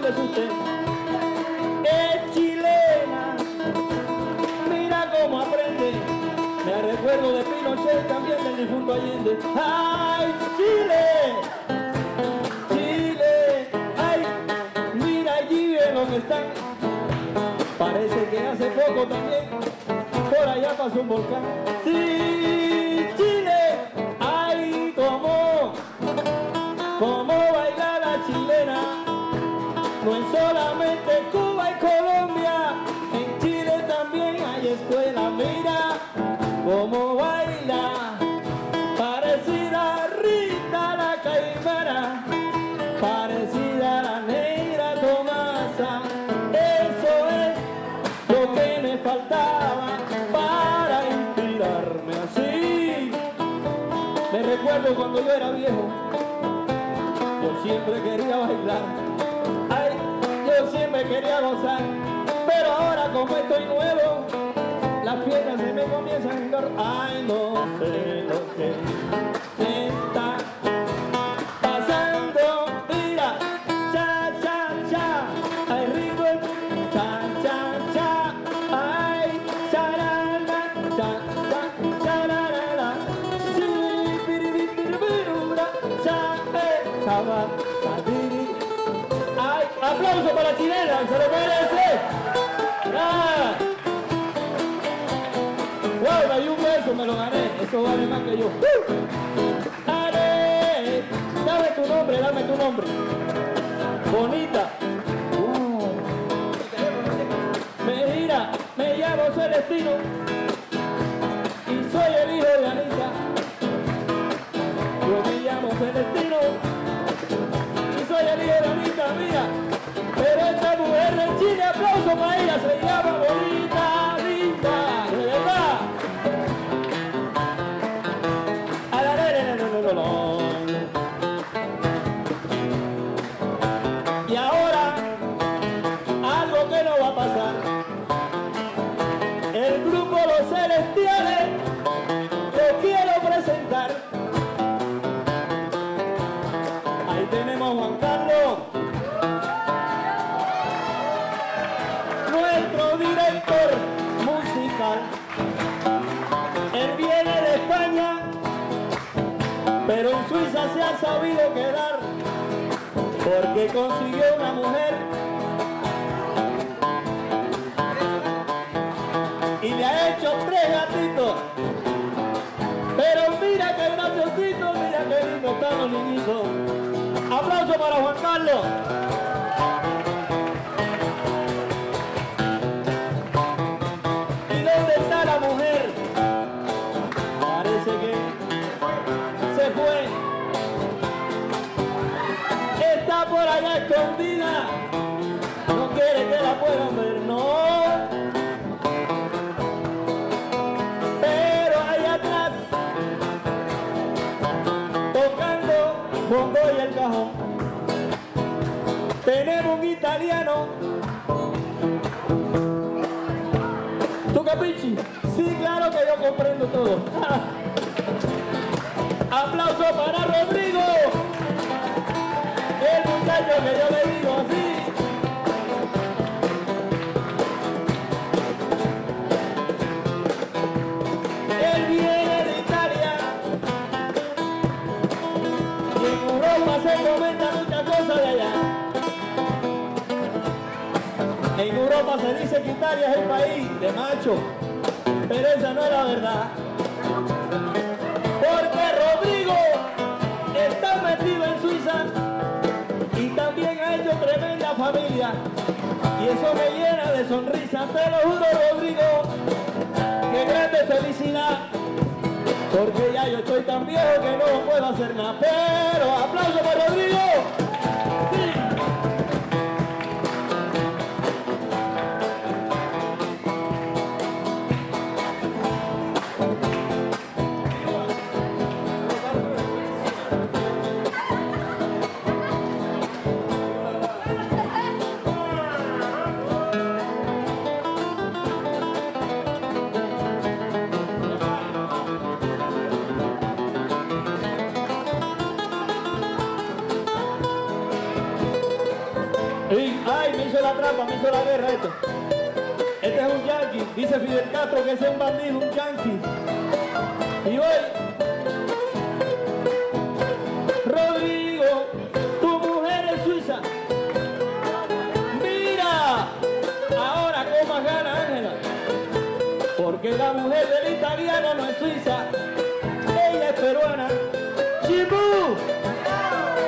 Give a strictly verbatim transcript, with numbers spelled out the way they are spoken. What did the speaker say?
dónde es usted. Es chilena, mira cómo aprende. Me recuerdo de Pinochet, también del difunto Allende. ¡Ay, Chile! Chile, ay, mira allí bien lo que están. Parece que hace poco también por allá pasó un volcán. Sí, Chile, ay, cómo, cómo baila la chilena. No es solamente Cuba y Colombia, en Chile también hay escuela. Mira cómo baila, parecida a Rita la Caimana, parecida a la negra Tomasa. Eso es lo que me faltaba para inspirarme así. Me recuerdo cuando yo era viejo, yo siempre quería bailar, ay, yo siempre quería gozar, pero ahora como estoy nuevo, las piernas se me comienzan a engordar. Ay, no sé lo que me está pasando. Mira, cha, cha, cha, ay, ritmo, cha, cha, cha, ay, charana, cha, cha, charana, sí, piribiribiribira, cha, eh, chava, chadiri. Ay, aplauso para la chilena, se lo merece. Ah. Wow, me dio un beso, me lo gané, eso vale más que yo. ¡Uh! ¡Ale! Dame tu nombre, dame tu nombre. Bonita. Uh. Me gira, me llamo Celestino y soy el hijo de Anita. Yo me llamo Celestino y soy el hijo de Anita, mira. Pero esta mujer de Chile, aplauso para ella, se llama Bonita, linda, de verdad. Y ahora, algo que no va a pasar. El grupo Los Celestiales lo quiero presentar. Ahí tenemos a Juan Carlos, nuestro director musical. Él viene de España, pero en Suiza se ha sabido quedar porque consiguió una mujer y le ha hecho tres gatitos. Pero mira qué graciosito, mira qué lindo están los niñitos. Aplauso para Juan Carlos. ¿Y dónde está la mujer? Parece que se fue. Está por allá escondida. No quiere que la puedan ver, no. Pero allá atrás, tocando bongo y el cajón, tenemos un italiano. ¿Tú capichi? Sí, claro que yo comprendo todo. Aplauso para Rodrigo, el muchacho que yo le digo así. Él viene de Italia y en Europa se comenta muchas cosas de allá. En Europa se dice que Italia es el país de macho, pero esa no es la verdad. Porque Rodrigo está metido en Suiza y también ha hecho tremenda familia. Y eso me llena de sonrisa, te lo juro, Rodrigo. Qué grande felicidad. Porque ya yo estoy tan viejo que no puedo hacer nada. Pero aplauso para Rodrigo. Sí. Ay, me hizo la trampa, me hizo la guerra esto. Este es un yankee, dice Fidel Castro que ese es un bandido, un yankee. Y hoy, Rodrigo, tu mujer es suiza. Mira, ahora con más gana, Ángela, porque la mujer del italiano no es suiza.